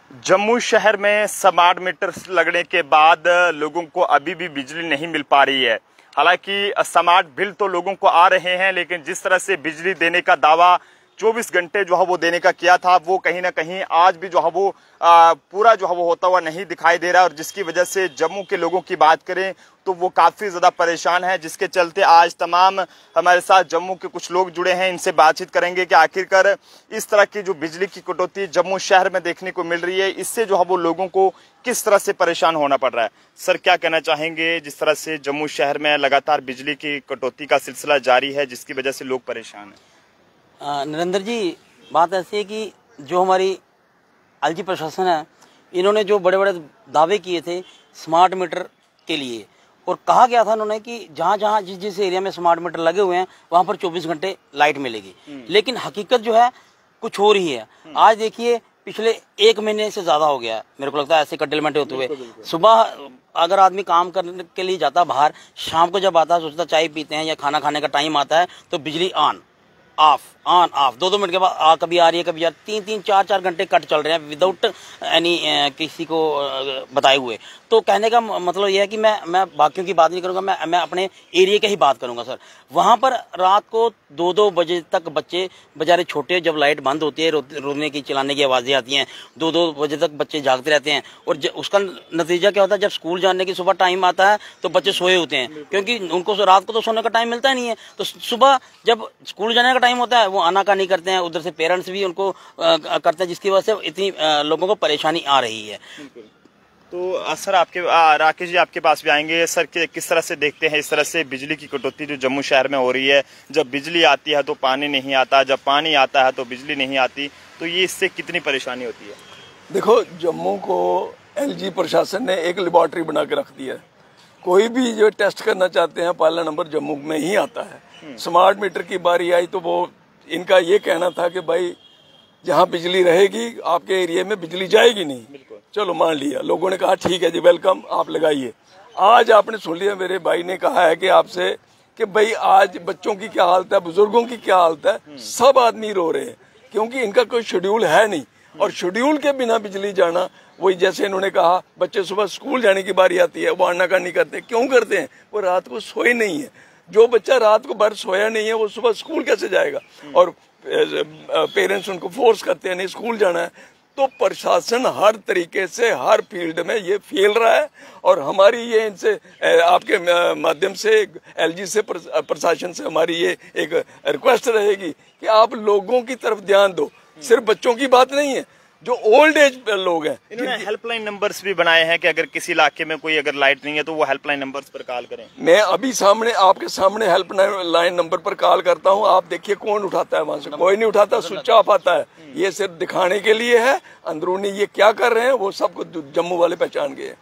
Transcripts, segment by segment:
जम्मू शहर में smart meter लगने के बाद लोगों को अभी भी बिजली नहीं मिल पा रही है। हालांकि स्मार्ट बिल तो लोगों को आ रहे हैं, लेकिन जिस तरह से बिजली देने का दावा 24 घंटे जो है वो देने का किया था, वो कहीं ना कहीं आज भी जो है वो पूरा जो है वो होता हुआ नहीं दिखाई दे रहा है। और जिसकी वजह से जम्मू के लोगों की बात करें तो वो काफ़ी ज़्यादा परेशान है, जिसके चलते आज तमाम हमारे साथ जम्मू के कुछ लोग जुड़े हैं। इनसे बातचीत करेंगे कि आखिरकार इस तरह की जो बिजली की कटौती जम्मू शहर में देखने को मिल रही है, इससे जो है वो लोगों को किस तरह से परेशान होना पड़ रहा है। सर, क्या कहना चाहेंगे जिस तरह से जम्मू शहर में लगातार बिजली की कटौती का सिलसिला जारी है, जिसकी वजह से लोग परेशान हैं? नरेंद्र जी, बात ऐसी है कि जो हमारी एलजी प्रशासन है, इन्होंने जो बड़े बड़े दावे किए थे स्मार्ट मीटर के लिए, और कहा गया था उन्होंने कि जहाँ जहाँ जिस जिस एरिया में स्मार्ट मीटर लगे हुए हैं वहाँ पर 24 घंटे लाइट मिलेगी। लेकिन हकीकत जो है कुछ हो रही है। आज देखिए, पिछले 1 महीने से ज़्यादा हो गया है, मेरे को लगता है ऐसे कटलमेंट होते हुए। सुबह अगर आदमी काम करने के लिए जाता बाहर, शाम को जब आता है, सोचता चाय पीते हैं या खाना खाने का टाइम आता है, तो बिजली ऑन ऑफ 2-2 मिनट के बाद कभी आ रही है, कभी 3-3 4-4 घंटे कट चल रहे हैं विदाउट एनी किसी को बताए हुए। तो कहने का मतलब यह है कि मैं बाकियों की बात नहीं करूंगा, मैं अपने एरिया की ही बात करूंगा। सर, वहां पर रात को 2-2 बजे तक बच्चे बेचारे छोटे, जब लाइट बंद होती है रोने की चिल्लाने की आवाजें आती हैं, 2-2 बजे तक बच्चे जागते रहते हैं। और उसका नतीजा क्या होता है, जब स्कूल जाने की सुबह टाइम आता है तो बच्चे सोए होते हैं, क्योंकि उनको रात को तो सोने का टाइम मिलता नहीं है। तो सुबह जब स्कूल जाने का टाइम होता है, वो आनाकानी करते हैं, उधर से पेरेंट्स भी उनको करते हैं, जिसकी वजह से इतनी लोगों को परेशानी आ रही है। तो सर, आपके राकेश जी आपके पास भी आएंगे। सर, किस तरह से देखते हैं इस तरह से बिजली की कटौती जो जम्मू शहर में हो रही है? जब बिजली आती है तो पानी नहीं आता, जब पानी आता है तो बिजली नहीं आती, तो ये इससे कितनी परेशानी होती है? देखो, जम्मू को एलजी प्रशासन ने एक लेबोरेटरी बना के रख दी है। कोई भी जो टेस्ट करना चाहते हैं, पहला नंबर जम्मू में ही आता है। स्मार्ट मीटर की बारी आई तो वो इनका ये कहना था कि भाई जहाँ बिजली रहेगी आपके एरिया में बिजली जाएगी नहीं। चलो, मान लिया, लोगों ने कहा ठीक है जी, वेलकम, आप लगाइए। आज आपने सुन लिया, मेरे भाई ने कहा है कि आपसे कि भाई आज बच्चों की क्या हालत है, बुजुर्गों की क्या हालत है, सब आदमी रो रहे हैं, क्योंकि इनका कोई शेड्यूल है नहीं। और शेड्यूल के बिना बिजली जाना, वही जैसे इन्होंने कहा, बच्चे सुबह स्कूल जाने की बारी आती है, वो आनाकानी करते हैं। क्यों करते हैं? वो रात को सोए नहीं है। जो बच्चा रात को भर सोया नहीं है, वो सुबह स्कूल कैसे जाएगा? और पेरेंट्स उनको फोर्स करते हैं नहीं स्कूल जाना है। तो प्रशासन हर तरीके से हर फील्ड में ये फेल रहा है। और हमारी ये इनसे आपके माध्यम से एलजी से प्रशासन से हमारी ये एक रिक्वेस्ट रहेगी कि आप लोगों की तरफ ध्यान दो। सिर्फ बच्चों की बात नहीं है, जो ओल्ड एज लोग हैं। इन्होंने हेल्पलाइन नंबर्स भी बनाए हैं कि अगर किसी इलाके में कोई अगर लाइट नहीं है तो वो हेल्पलाइन नंबर्स पर कॉल करें। मैं अभी आपके सामने हेल्पलाइन नंबर पर कॉल करता हूं, आप देखिए कौन उठाता है। वहां से कोई नहीं उठाता, स्विच ऑफ आता है। ये सिर्फ दिखाने के लिए है, अंदरूनी ये क्या कर रहे हैं वो सबको जम्मू वाले पहचान गए।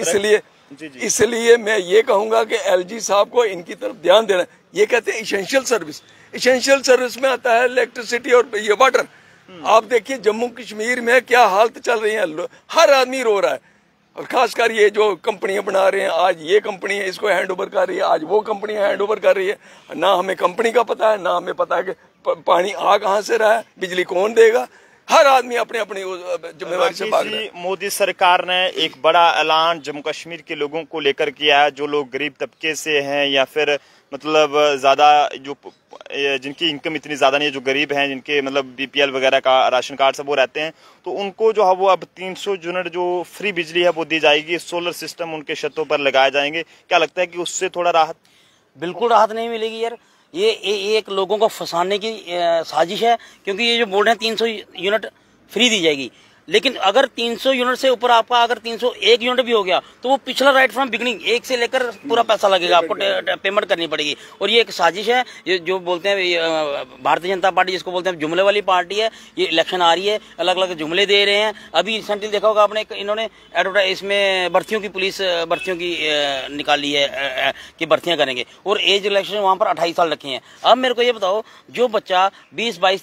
इसलिए मैं ये कहूंगा कि एलजी साहब को इनकी तरफ ध्यान देना। ये कहते हैं इसेंशियल सर्विस में आता है इलेक्ट्रिसिटी और ये वाटर। आप देखिए जम्मू कश्मीर में क्या हालत चल रही है, हर आदमी रो रहा है। और खासकर ये जो कंपनियां बना रहे हैं, आज ये कंपनी है इसको हैंड ओवर कर रही है, आज वो कंपनी हैंड ओवर कर रही है। ना हमें कंपनी का पता है, ना हमें पता है कि पानी आ कहां से रहा है, बिजली कौन देगा। हर आदमी अपने अपनी जिम्मेवारी से भाग रहा है। मोदी सरकार ने एक बड़ा ऐलान जम्मू कश्मीर के लोगों को लेकर किया है, जो लोग गरीब तबके से हैं या फिर मतलब ज्यादा जो जिनकी इनकम इतनी ज्यादा नहीं है, जो गरीब हैं, जिनके मतलब बीपीएल वगैरह का राशन कार्ड सब वो रहते हैं, तो उनको जो है वो अब 300 यूनिट जो फ्री बिजली है वो दी जाएगी। सोलर सिस्टम उनके छतों पर लगाए जाएंगे। क्या लगता है कि उससे थोड़ा राहत? बिल्कुल राहत नहीं मिलेगी यार। ये एक लोगों को फंसाने की साजिश है, क्योंकि ये जो बोल रहे हैं 300 यूनिट फ्री दी जाएगी, लेकिन अगर 300 यूनिट से ऊपर आपका अगर 301 यूनिट भी हो गया तो वो पिछला राइट फ्रॉम बिगनिंग 1 से लेकर पूरा पैसा लगेगा, आपको पेमेंट करनी पड़ेगी। और ये एक साजिश है, ये जो बोलते हैं भारतीय जनता पार्टी जिसको बोलते हैं जुमले वाली पार्टी है। ये इलेक्शन आ रही है, अलग अलग जुमले दे रहे हैं। अभी रिसेंटली देखा होगा आपने, इन्होंने एडवर्टाइज इसमें भर्तियों की, पुलिस भर्तियों की निकाली है कि भर्तियां करेंगे, और एज इलेक्शन वहाँ पर 28 साल रखे हैं। अब मेरे को ये बताओ, जो बच्चा 20, 22,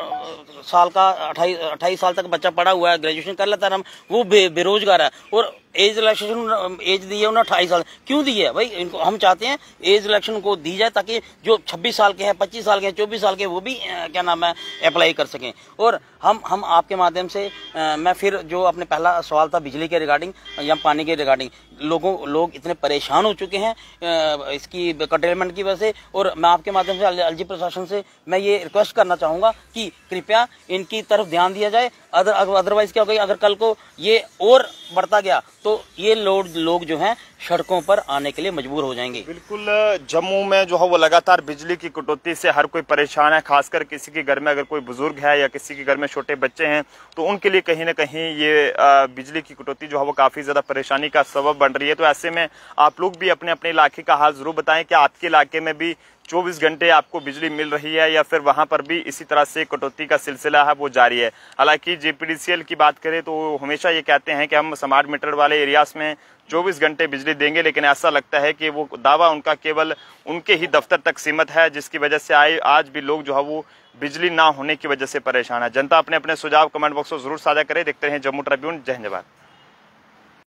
23 साल का 28 साल तक बच्चा पढ़ा हुआ है, ग्रेजुएशन कर लेता है, वो बेरोजगार है, और एज रिलैक्सेशन एज दी है उन्हें 28 साल, क्यों दी है भाई? इनको हम चाहते हैं एज रिलैक्सेशन को दी जाए ताकि जो 26 साल के हैं, 25 साल के हैं, 24 साल के, वो भी क्या नाम है अप्लाई कर सकें। और हम आपके माध्यम से मैं फिर जो अपने पहला सवाल था बिजली के रिगार्डिंग या पानी के रिगार्डिंग, लोग इतने परेशान हो चुके हैं इसकी कटेलमेंट की वजह से, और मैं आपके माध्यम से एलजी प्रशासन से मैं ये रिक्वेस्ट करना चाहूँगा कि कृपया इनकी तरफ ध्यान दिया जाए। अदरवाइज क्या होगा, अगर कल को ये और बढ़ता गया तो ये लोग जो हैं सड़कों पर आने के लिए मजबूर हो जाएंगे। बिल्कुल, जम्मू में जो है वो लगातार बिजली की कटौती से हर कोई परेशान है, खासकर किसी के घर में अगर कोई बुजुर्ग है या किसी के घर में छोटे बच्चे हैं तो उनके लिए कहीं ना कहीं ये बिजली की कटौती जो है वो काफ़ी ज़्यादा परेशानी का सबब बन रही है। तो ऐसे में आप लोग भी अपने अपने इलाके का हाल ज़रूर बताएं कि आपके इलाके में भी 24 घंटे आपको बिजली मिल रही है या फिर वहां पर भी इसी तरह से कटौती का सिलसिला है वो जारी है। हालांकि जेपीडीसीएल की बात करें तो हमेशा ये कहते हैं कि हम स्मार्ट मीटर वाले एरियाज में 24 घंटे बिजली देंगे, लेकिन ऐसा लगता है कि वो दावा उनका केवल उनके ही दफ्तर तक सीमित है, जिसकी वजह से आज भी लोग जो है वो बिजली ना होने की वजह से परेशान है। जनता अपने अपने सुझाव कमेंट बॉक्स में जरूर साझा करें। देखते रहें जम्मू ट्रिब्यून। जय हिंद।